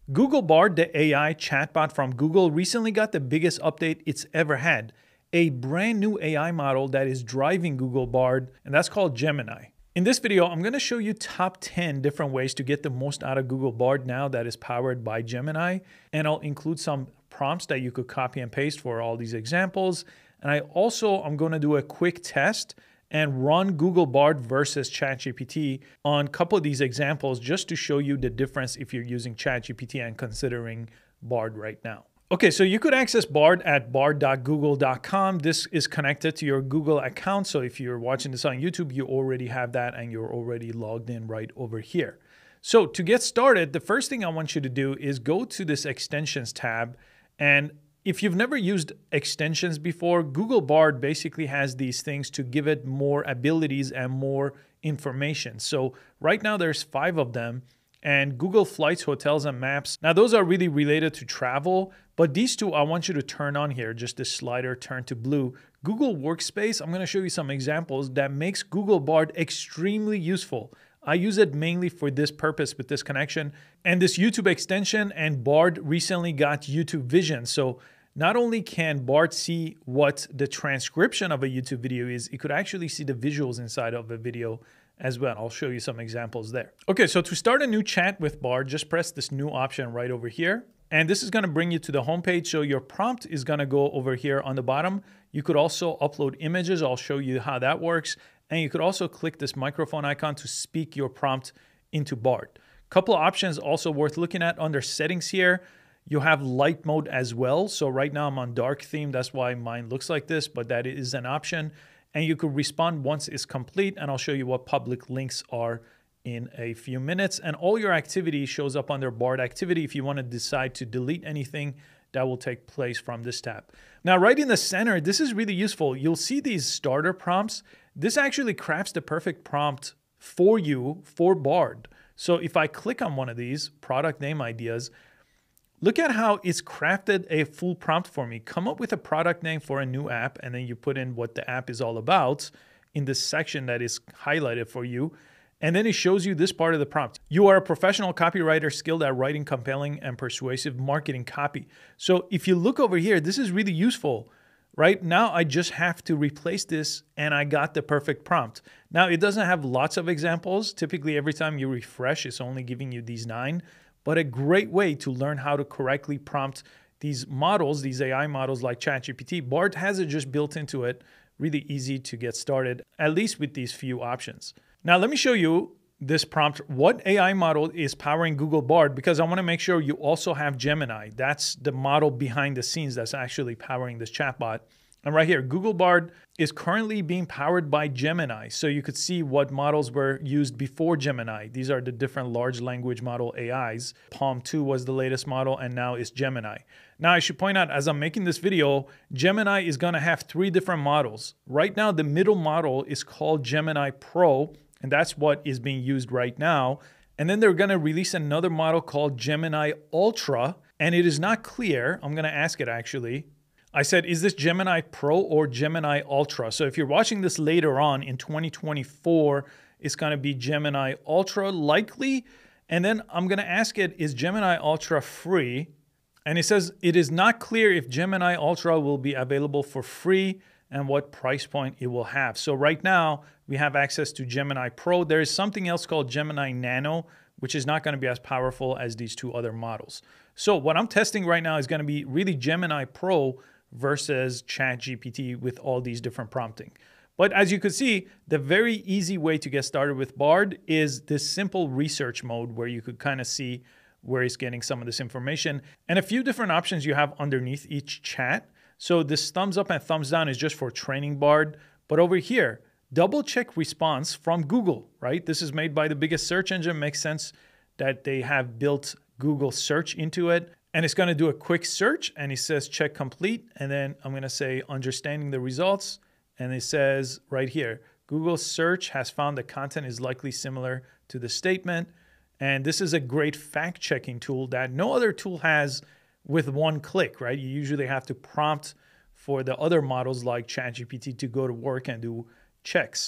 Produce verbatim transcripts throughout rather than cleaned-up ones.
Google Bard, the A I chatbot from Google, recently got the biggest update it's ever had. A brand new A I model that is driving Google Bard, and that's called Gemini. In this video, I'm going to show you top ten different ways to get the most out of Google Bard now that is powered by Gemini, and I'll include some prompts that you could copy and paste for all these examples. And I also, I'm going to do a quick test and run Google Bard versus ChatGPT on a couple of these examples just to show you the difference if you're using ChatGPT and considering Bard right now. Okay, so you could access Bard at bard dot google dot com. This is connected to your Google account. So if you're watching this on YouTube, you already have that and you're already logged in right over here. So to get started, the first thing I want you to do is go to this extensions tab. And if you've never used extensions before, Google Bard basically has these things to give it more abilities and more information. So right now there's five of them. And Google Flights, Hotels, and Maps. Now, those are really related to travel, but these two I want you to turn on here, just this slider turn to blue. Google Workspace, I'm gonna show you some examples that makes Google Bard extremely useful. I use it mainly for this purpose with this connection. And this YouTube extension and Bard recently got YouTube Vision. So not only can Bard see what the transcription of a YouTube video is, it could actually see the visuals inside of a video as well. I'll show you some examples there. Okay, so to start a new chat with Bard, just press this new option right over here. And this is gonna bring you to the homepage. So your prompt is gonna go over here on the bottom. You could also upload images. I'll show you how that works. And you could also click this microphone icon to speak your prompt into Bard. Couple of options also worth looking at under settings here. You have light mode as well. So right now I'm on dark theme. That's why mine looks like this, but that is an option. And you could respond once it's complete, and I'll show you what public links are in a few minutes. And all your activity shows up under Bard activity if you want to decide to delete anything that will take place from this tab. Now, right in the center, this is really useful. You'll see these starter prompts. This actually crafts the perfect prompt for you for Bard. So if I click on one of these product name ideas, look at how it's crafted a full prompt for me. Come up with a product name for a new app, and then you put in what the app is all about in this section that is highlighted for you. And then it shows you this part of the prompt. You are a professional copywriter skilled at writing compelling and persuasive marketing copy. So if you look over here, this is really useful. Right now, I just have to replace this and I got the perfect prompt. Now, it doesn't have lots of examples. Typically, every time you refresh, it's only giving you these nine. But a great way to learn how to correctly prompt these models, these A I models like ChatGPT. Bard has it just built into it. Really easy to get started, at least with these few options. Now, let me show you this prompt. What A I model is powering Google Bard? Because I want to make sure you also have Gemini. That's the model behind the scenes that's actually powering this chatbot. And right here, Google Bard is currently being powered by Gemini. So you could see what models were used before Gemini. These are the different large language model A Is. Palm two was the latest model, and now it's Gemini. Now, I should point out, as I'm making this video, Gemini is gonna have three different models. Right now, the middle model is called Gemini Pro, and that's what is being used right now. And then they're gonna release another model called Gemini Ultra, and it is not clear. I'm gonna ask it actually. I said, is this Gemini Pro or Gemini Ultra? So if you're watching this later on in twenty twenty-four, it's gonna be Gemini Ultra likely. And then I'm gonna ask it, is Gemini Ultra free? And it says, it is not clear if Gemini Ultra will be available for free and what price point it will have. So right now, we have access to Gemini Pro. There is something else called Gemini Nano, which is not gonna be as powerful as these two other models. So what I'm testing right now is gonna be really Gemini Pro versus ChatGPT with all these different prompting. But as you can see, the very easy way to get started with Bard is this simple research mode where you could kind of see where it's getting some of this information and a few different options you have underneath each chat. So this thumbs up and thumbs down is just for training Bard. But over here, double check response from Google, right? This is made by the biggest search engine. Makes sense that they have built Google search into it. And it's going to do a quick search and it says check complete. And then I'm going to say understanding the results. And it says right here, Google search has found the content is likely similar to the statement. And this is a great fact checking tool that no other tool has with one click, right? You usually have to prompt for the other models like ChatGPT to go to work and do checks.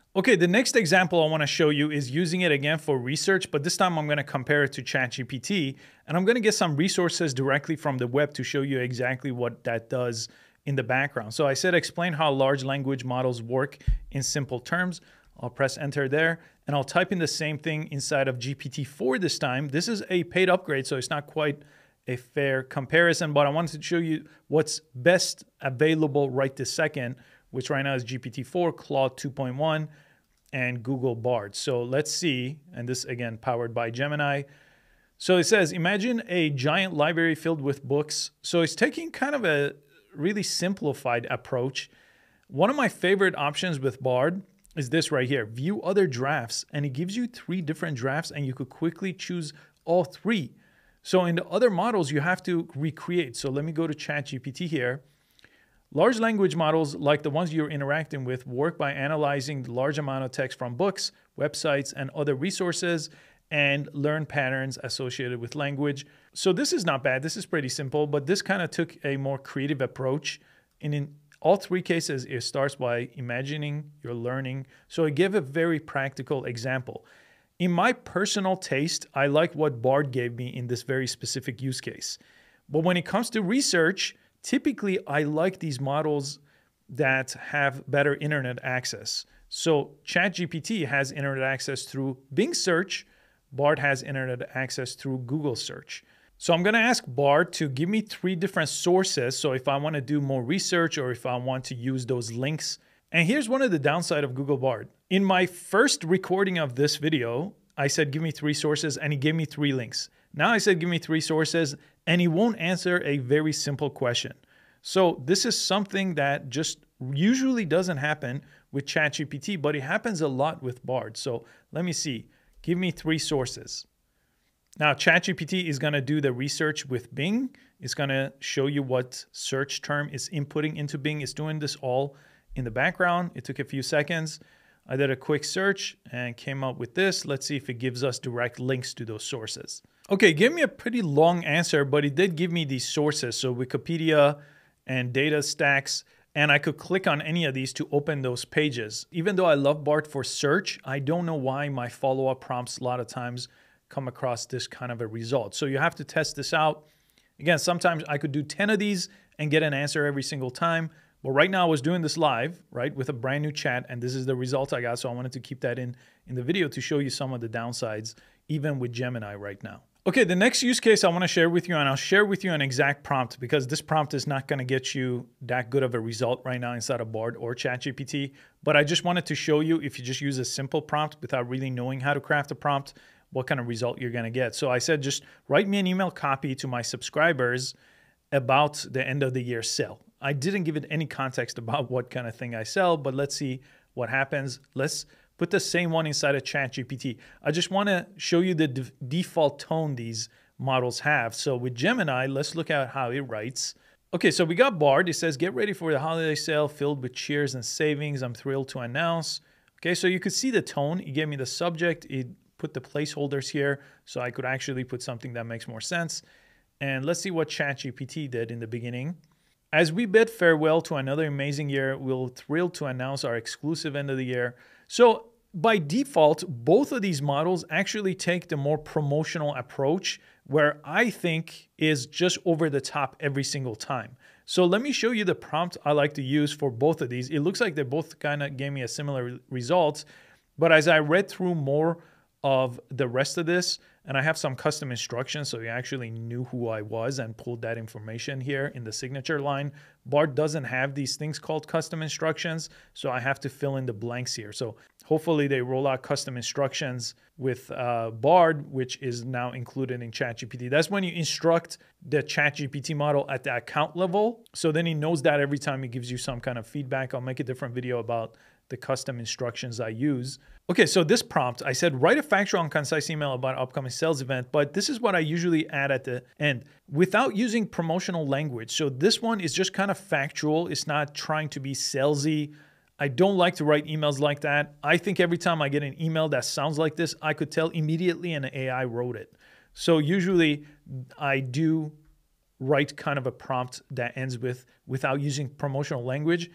Okay, the next example I want to show you is using it again for research, but this time I'm going to compare it to ChatGPT, and I'm going to get some resources directly from the web to show you exactly what that does in the background. So I said explain how large language models work in simple terms. I'll press enter there, and I'll type in the same thing inside of G P T four this time. This is a paid upgrade, so it's not quite a fair comparison, but I wanted to show you what's best available right this second, which right now is G P T four, Claude two point one, and Google Bard. So let's see, and this again powered by Gemini. So it says, imagine a giant library filled with books. So it's taking kind of a really simplified approach. One of my favorite options with Bard is this right here, view other drafts, and it gives you three different drafts and you could quickly choose all three. So in the other models, you have to recreate. So let me go to ChatGPT here. Large language models, like the ones you're interacting with, work by analyzing the large amount of text from books, websites, and other resources, and learn patterns associated with language. So this is not bad. This is pretty simple, but this kind of took a more creative approach. And in all three cases, it starts by imagining you're learning. So it gave a very practical example. In my personal taste, I like what Bard gave me in this very specific use case. But when it comes to research, typically I like these models that have better internet access. So ChatGPT has internet access through Bing search. Bard has internet access through Google search. So I'm going to ask Bard to give me three different sources. So if I want to do more research or if I want to use those links. And here's one of the downside of Google Bard. In my first recording of this video, I said, give me three sources, and he gave me three links. Now I said, give me three sources, and he won't answer a very simple question. So this is something that just usually doesn't happen with ChatGPT, but it happens a lot with Bard. So let me see. Give me three sources. Now, ChatGPT is going to do the research with Bing. It's going to show you what search term is inputting into Bing. It's doing this all in the background. It took a few seconds. I did a quick search and came up with this. Let's see if it gives us direct links to those sources. Okay, it gave me a pretty long answer, but it did give me these sources. So Wikipedia and data stacks, and I could click on any of these to open those pages. Even though I love Bard for search, I don't know why my follow-up prompts a lot of times come across this kind of a result. So you have to test this out. Again, sometimes I could do ten of these and get an answer every single time. But right now I was doing this live, right, with a brand new chat, and this is the result I got. So I wanted to keep that in, in the video to show you some of the downsides, even with Gemini right now. Okay, the next use case I want to share with you, and I'll share with you an exact prompt because this prompt is not going to get you that good of a result right now inside of Bard or ChatGPT. But I just wanted to show you, if you just use a simple prompt without really knowing how to craft a prompt, what kind of result you're going to get. So I said, just write me an email copy to my subscribers about the end of the year sale. I didn't give it any context about what kind of thing I sell, but let's see what happens. Let's put the same one inside of ChatGPT. I just want to show you the de- default tone these models have. So with Gemini, let's look at how it writes. Okay, so we got Bard. It says, get ready for the holiday sale filled with cheers and savings. I'm thrilled to announce. Okay, so you could see the tone. It gave me the subject. It put the placeholders here, so I could actually put something that makes more sense. And let's see what ChatGPT did in the beginning. As we bid farewell to another amazing year, we're thrilled to announce our exclusive end of the year. So by default, both of these models actually take the more promotional approach, where I think is just over the top every single time. So let me show you the prompt I like to use for both of these. It looks like they both kind of gave me a similar result, but as I read through more of the rest of this, and I have some custom instructions, so he actually knew who I was and pulled that information here in the signature line. Bard doesn't have these things called custom instructions, so I have to fill in the blanks here. So hopefully they roll out custom instructions with uh, Bard, which is now included in ChatGPT. That's when you instruct the ChatGPT model at the account level, so then he knows that every time he gives you some kind of feedback. I'll make a different video about the custom instructions I use. Okay, so this prompt, I said, write a factual and concise email about an upcoming sales event, but this is what I usually add at the end without using promotional language. So this one is just kind of factual. It's not trying to be salesy. I don't like to write emails like that. I think every time I get an email that sounds like this, I could tell immediately an A I wrote it. So usually I do write kind of a prompt that ends with without using promotional language.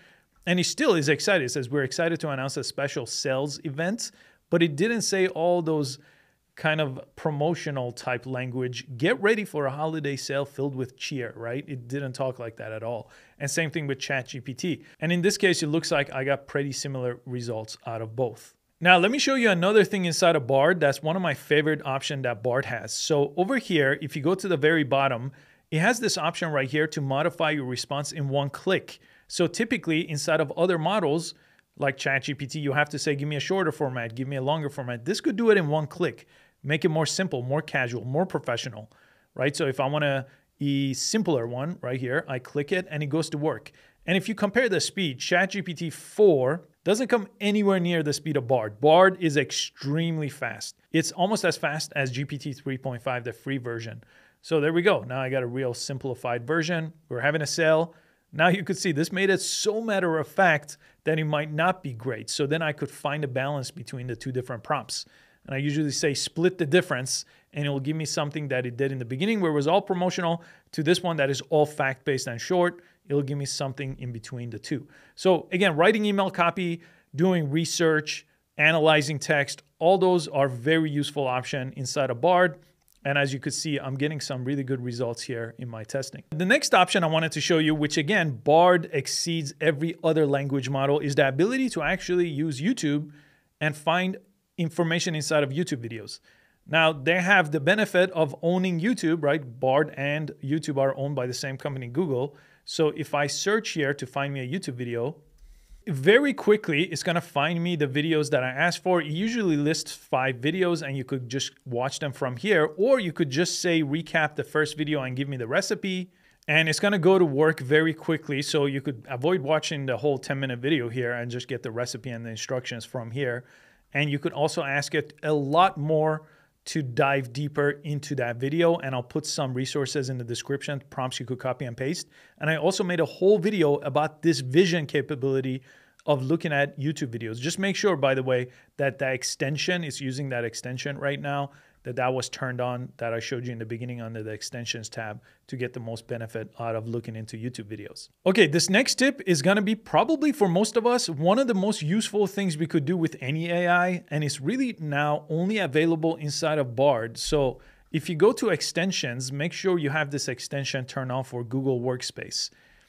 And he still is excited. It says, we're excited to announce a special sales event, but it didn't say all those kind of promotional type language. Get ready for a holiday sale filled with cheer, right? It didn't talk like that at all. And same thing with ChatGPT. And in this case, it looks like I got pretty similar results out of both. Now, let me show you another thing inside of Bard. That's one of my favorite options that Bard has. So over here, if you go to the very bottom, it has this option right here to modify your response in one click. So typically inside of other models like ChatGPT, you have to say, give me a shorter format, give me a longer format. This could do it in one click, make it more simple, more casual, more professional, right? So if I want a, a simpler one right here, I click it and it goes to work. And if you compare the speed, ChatGPT four doesn't come anywhere near the speed of Bard. Bard is extremely fast. It's almost as fast as G P T three point five, the free version. So there we go. Now I got a real simplified version. We're having a sale. Now you could see this made it so matter of fact that it might not be great. So then I could find a balance between the two different prompts. And I usually say split the difference, and it will give me something that it did in the beginning where it was all promotional to this one that is all fact-based and short. It'll give me something in between the two. So again, writing email copy, doing research, analyzing text, all those are very useful option inside of Bard. And as you could see, I'm getting some really good results here in my testing. The next option I wanted to show you, which again, Bard exceeds every other language model, is the ability to actually use YouTube and find information inside of YouTube videos. Now, they have the benefit of owning YouTube, right? Bard and YouTube are owned by the same company, Google. So if I search here to find me a YouTube video, very quickly, it's going to find me the videos that I asked for. It usually lists five videos and you could just watch them from here, or you could just say recap the first video and give me the recipe. And it's going to go to work very quickly. So you could avoid watching the whole ten minute video here and just get the recipe and the instructions from here. And you could also ask it a lot more to dive deeper into that video. And I'll put some resources in the description, prompts you could copy and paste. And I also made a whole video about this vision capability of looking at YouTube videos. Just make sure, by the way, that the extension is using that extension right now, that that was turned on, that I showed you in the beginning under the extensions tab to get the most benefit out of looking into YouTube videos. Okay, this next tip is gonna be probably for most of us, one of the most useful things we could do with any A I, and it's really now only available inside of Bard. So if you go to extensions, make sure you have this extension turned on for Google Workspace.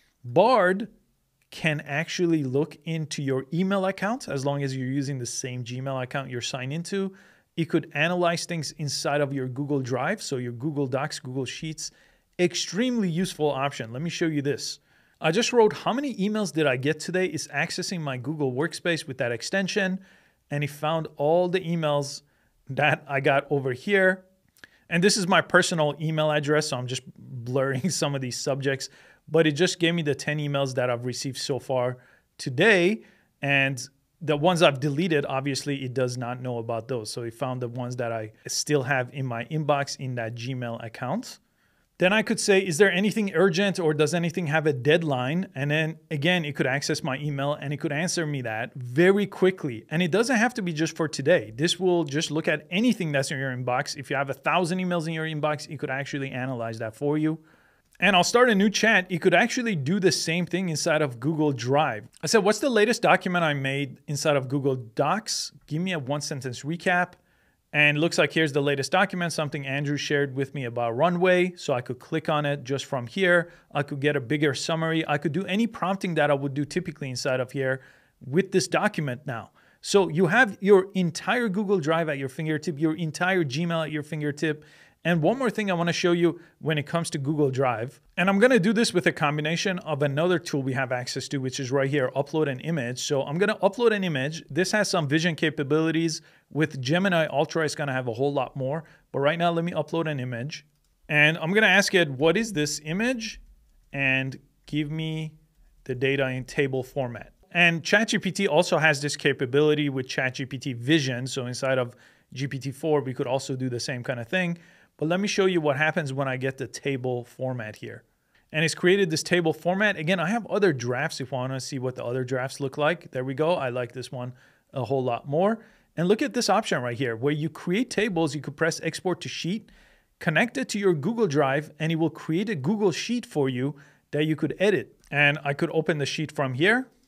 Bard can actually look into your email account as long as you're using the same Gmail account you're signed into. It could analyze things inside of your Google Drive, so your Google Docs, Google Sheets. Extremely useful option. Let me show you this. I just wrote how many emails did I get today. It's accessing my Google Workspace with that extension, and it found all the emails that I got over here. And this is my personal email address, so I'm just blurring some of these subjects, but it just gave me the ten emails that I've received so far today. And the ones I've deleted, obviously, it does not know about those. So it found the ones that I still have in my inbox in that Gmail account. Then I could say, is there anything urgent or does anything have a deadline? And then again, it could access my email and it could answer me that very quickly. And it doesn't have to be just for today. This will just look at anything that's in your inbox. If you have a thousand emails in your inbox, it could actually analyze that for you. And I'll start a new chat. It could actually do the same thing inside of Google Drive. I said, what's the latest document I made inside of Google Docs? Give me a one sentence recap. And it looks like here's the latest document, something Andrew shared with me about Runway. So I could click on it just from here. I could get a bigger summary. I could do any prompting that I would do typically inside of here with this document now. So you have your entire Google Drive at your fingertip, your entire Gmail at your fingertip. And one more thing I want to show you when it comes to Google Drive, and I'm going to do this with a combination of another tool we have access to, which is right here, upload an image. So I'm going to upload an image. This has some vision capabilities. With Gemini Ultra, it's going to have a whole lot more. But right now, let me upload an image. And I'm going to ask it, what is this image? And give me the data in table format. And ChatGPT also has this capability with ChatGPT Vision. So inside of G P T four, we could also do the same kind of thing. But let me show you what happens when I get the table format here. And it's created this table format. Again, I have other drafts if I want to see what the other drafts look like. There we go. I like this one a whole lot more. And look at this option right here where you create tables. You could press export to sheet, connect it to your Google Drive, and it will create a Google Sheet for you that you could edit. And I could open the sheet from here.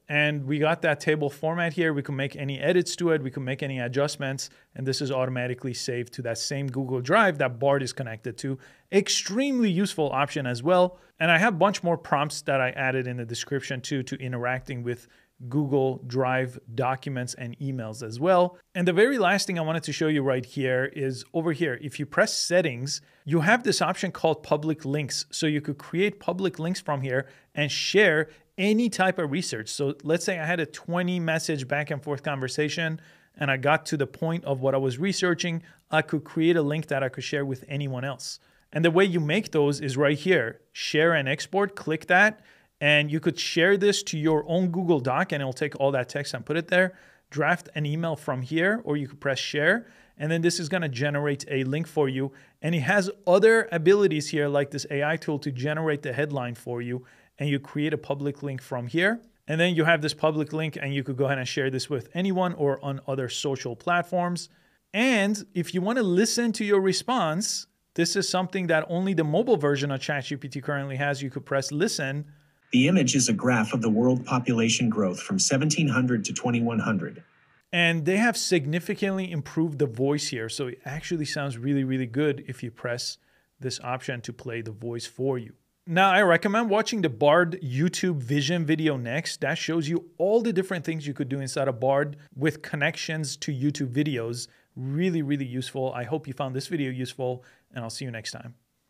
And we got that table format here. We can make any edits to it. We can make any adjustments. And this is automatically saved to that same Google Drive that Bard is connected to. Extremely useful option as well. And I have a bunch more prompts that I added in the description too to interacting with Google Drive documents and emails as well. And the very last thing I wanted to show you right here is over here. If you press settings, you have this option called public links. So you could create public links from here and share any type of research. So let's say I had a twenty message back and forth conversation and I got to the point of what I was researching. I could create a link that I could share with anyone else. And the way you make those is right here. Share and export, click that. And you could share this to your own Google Doc and it'll take all that text and put it there. Draft an email from here, or you could press share. And then this is gonna generate a link for you. And it has other abilities here like this A I tool to generate the headline for you. And you create a public link from here. And then you have this public link and you could go ahead and share this with anyone or on other social platforms. And if you wanna listen to your response, this is something that only the mobile version of ChatGPT currently has. You could press listen. The image is a graph of the world population growth from seventeen hundred to twenty-one hundred. And they have significantly improved the voice here. So it actually sounds really, really good if you press this option to play the voice for you. Now, I recommend watching the Bard YouTube Vision video next. That shows you all the different things you could do inside of Bard with connections to YouTube videos. Really, really useful. I hope you found this video useful, and I'll see you next time.